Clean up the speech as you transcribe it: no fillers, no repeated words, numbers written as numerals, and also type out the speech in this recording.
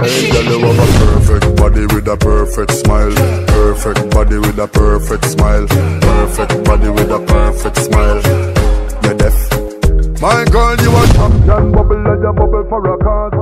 Girl, you have a perfect body with a perfect smile. Perfect body with a perfect smile. Perfect body with a perfect smile. You're deaf. My girl, you a champion, bubble like a bubble for a cause.